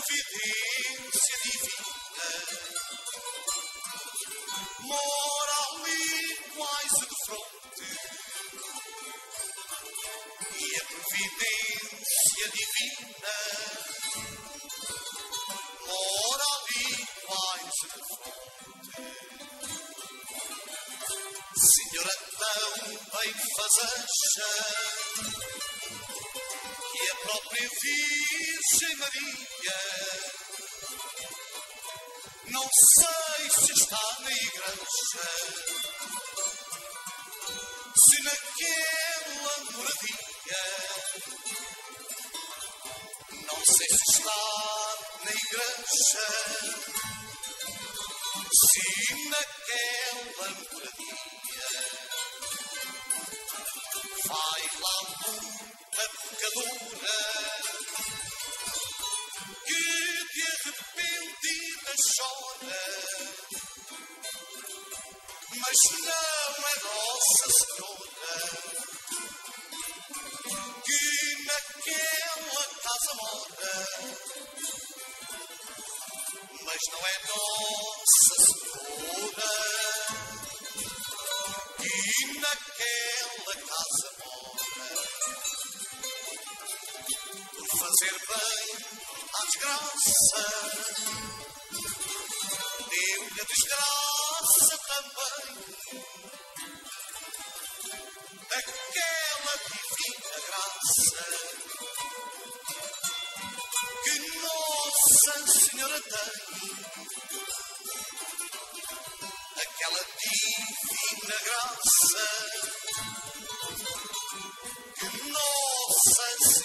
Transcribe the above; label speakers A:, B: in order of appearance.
A: providência divina mora ali quase de fronte, e a providência divina mora ali quase de fronte. Senhora tão bem fazeja, que a própria Virgem Maria, não sei se está na igreja, se naquela moradia, não sei se está na igreja, se naquela moradia. Vai lá muita pecadora que de arrependida chora, mas não é Nossa Senhora que naquela casa mora, mas não é Nossa Senhora que naquela casa mora. Por fazer bem à desgraça, deu-lhe a desgraça também, aquela divina graça que Nossa Senhora tem, aquela divina graça que Nossa